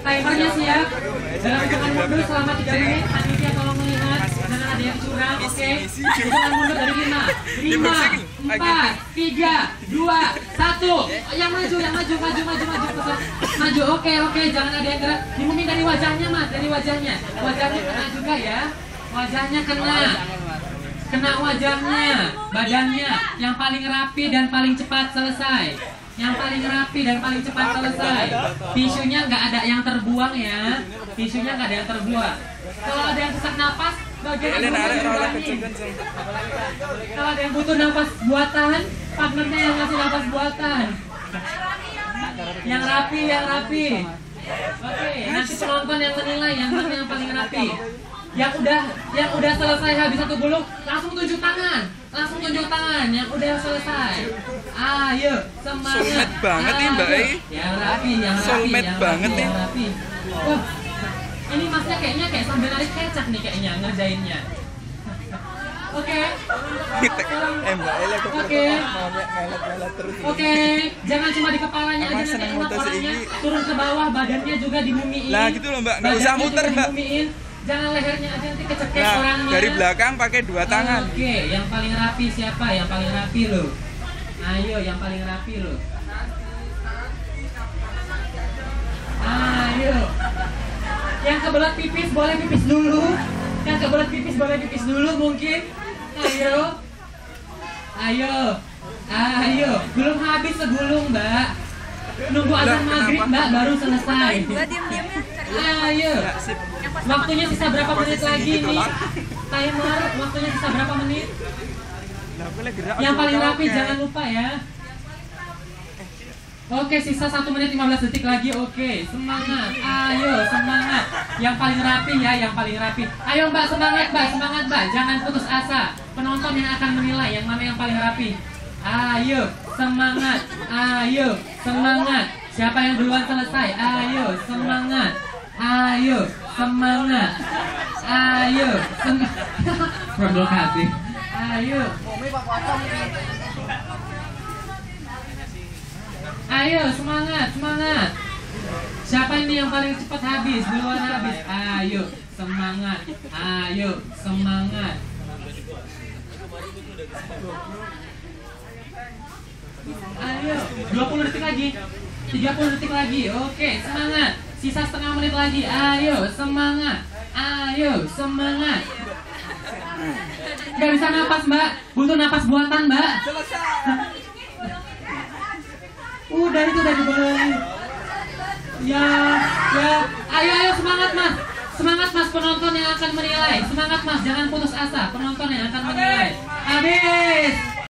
Timernya siap. Dalam hitungan mundur selama 3 menit. Panitia tolong melihat. Jangan ada yang curang, oke? Hitungan mundur dari 5, 4, 3, 2, 1. Yang maju, maju. Oke. Jangan ada yang gerak. Diumumin dari wajahnya, Mas. Dari wajahnya. Wajahnya kena juga ya. Wajahnya kena wajahnya, badannya. Yang paling rapi dan paling cepat selesai. Yang paling rapi dan paling cepat selesai. Tisunya nggak ada yang terbuang ya. Tisunya nggak ada yang terbuang. Kalau ada yang sesak napas, bagian yang kalau ada yang butuh napas buatan, partnernya yang ngasih napas buatan. Yang rapi. Oke, nanti penonton yang menilai yang mana yang paling rapi. Yang udah selesai habis satu gulung, langsung tunjuk tangan. Yang udah selesai. Ayo, semangat. Soulmate banget nih, Mbak. Yang rapi. Soulmate banget nih. Wah, ini masnya kayaknya kayak sambil narik kecap nih kayaknya ngerjainnya. Oke. Oke, jangan cuma di kepalanya aja nanti enak orangnya. Turun ke bawah, badannya juga dimumiin. Nah gitu loh Mbak, nggak usah muter Mbak. Jangan lehernya aja nanti kecekek orangnya. Dari belakang pakai 2 tangan. Oke, yang paling rapi siapa? Yang paling rapi lo. Ayo, yang paling rapi lo. Ayo. Yang kebelat pipis boleh pipis dulu. Mungkin. Ayo. Belum habis segulung, Mbak. Nunggu azan maghrib, Mbak, baru selesai. Ayo. Waktunya sisa berapa menit lagi nih? Timer, waktunya sisa berapa menit? Yang paling rapi jangan lupa ya. Oke, sisa 1 menit 15 detik lagi. Oke, semangat. Ayo, semangat. Yang paling rapi ya, yang paling rapi. Ayo Mbak, semangat Mbak. Jangan putus asa. Penonton yang akan menilai yang mana yang paling rapi. Ayo, semangat. Siapa yang duluan selesai? Ayo, semangat. Provokasi. Ayo, semangat. Siapa ini yang paling cepat habis? Duluan habis. Ayo, semangat. 20 detik lagi. 30 detik lagi. Oke, semangat. Sisa setengah menit lagi. Ayo, semangat. Gak bisa napas, Mbak. Butuh napas buatan, Mbak. Udah itu udah dibolehin. Ya. Ayo semangat Mas penonton yang akan menilai. Semangat Mas, jangan putus asa. Penonton yang akan menilai. Habis.